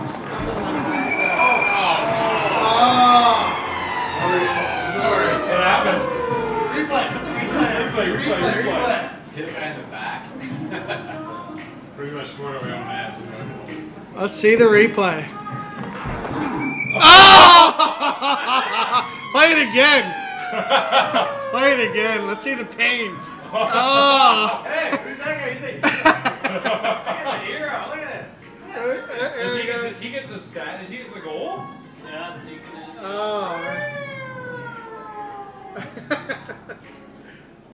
Sorry. What happened? Replay. Replay. Hit the guy in the back. Pretty much scored away on ass. Let's see the replay. Oh! Play it again. Play it again. Let's see the pain. Oh!